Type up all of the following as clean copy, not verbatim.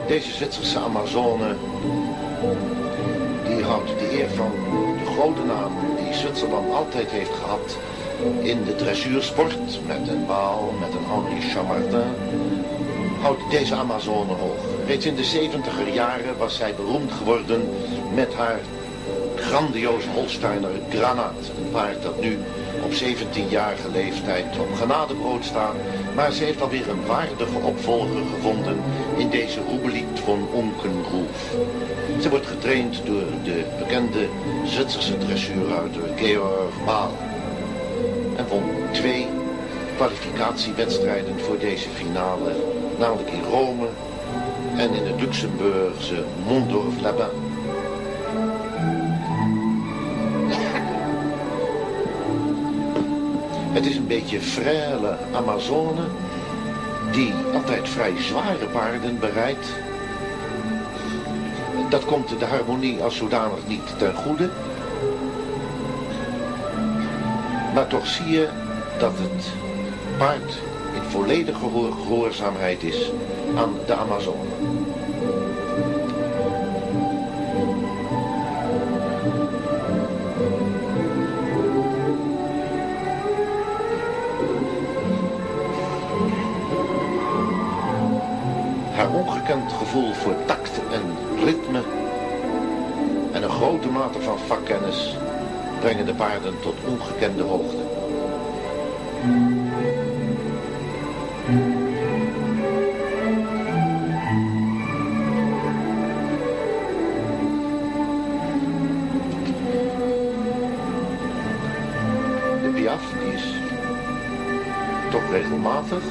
Deze Zwitserse Amazone, die houdt de eer van de grote naam die Zwitserland altijd heeft gehad in de dressuursport, met een Waal, met een Henri Chamartin, houdt deze Amazone hoog. Reeds in de 70er jaren was zij beroemd geworden met haar grandioze Holsteiner Granaat. Een paard dat nu op 17-jarige leeftijd op genadebrood staat. Maar ze heeft alweer een waardige opvolger gevonden in deze Rubelit van Onkengroef. Ze wordt getraind door de bekende Zwitserse dressuurruiter Georg Baal. En won 2 kwalificatiewedstrijden voor deze finale. Namelijk in Rome en in het Luxemburgse Montdorf-Labin. Het is een beetje frêle Amazone die altijd vrij zware paarden berijdt. Dat komt de harmonie als zodanig niet ten goede. Maar toch zie je dat het paard in volledige gehoorzaamheid is aan de Amazone. Haar ongekend gevoel voor tact en ritme en een grote mate van vakkennis brengen de paarden tot ongekende hoogte. De piaf die is toch regelmatig.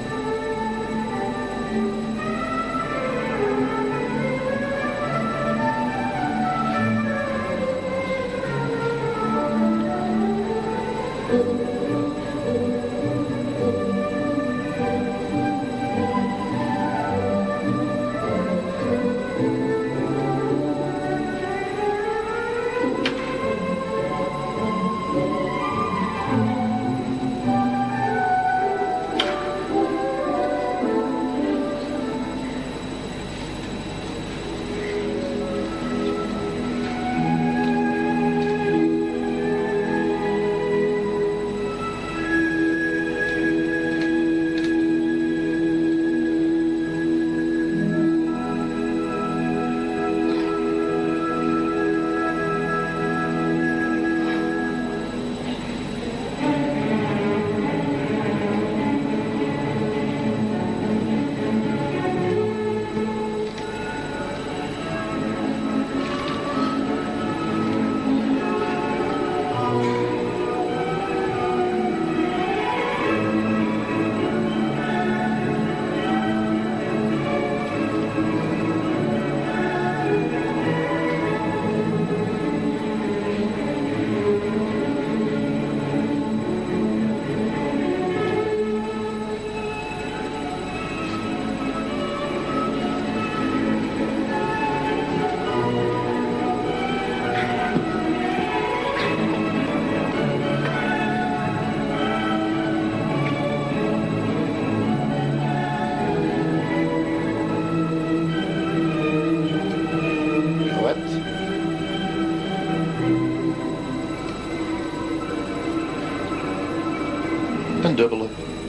Een dubbele.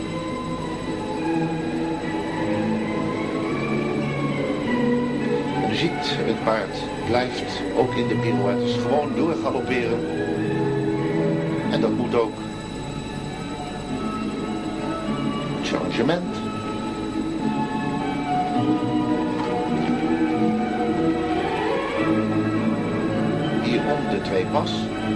En u ziet, het paard blijft ook in de pirouettes gewoon doorgalopperen. En dat moet ook. Changement. Hier om de 2 pas.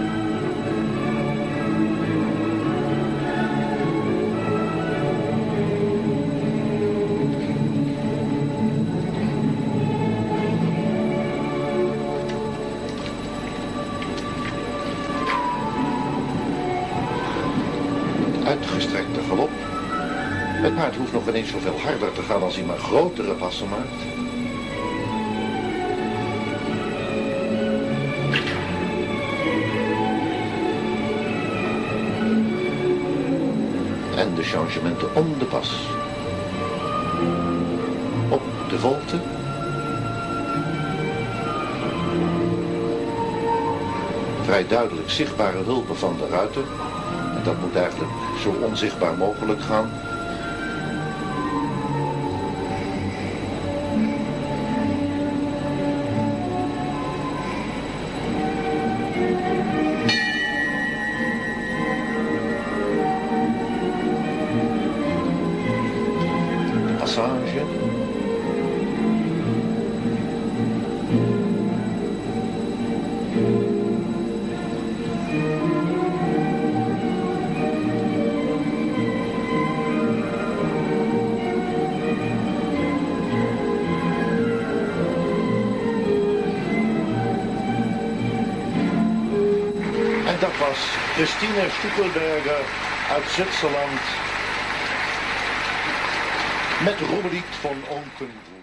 Uitgestrekte galop. Het paard hoeft nog ineens zoveel harder te gaan als hij maar grotere passen maakt. En de changementen om de pas. Op de volte. vrij duidelijk zichtbare hulpen van de ruiter. En dat moet eigenlijk zo onzichtbaar mogelijk gaan. Passage. En dat was Stuckelberger uit Zwitserland met Rubelit van Onken.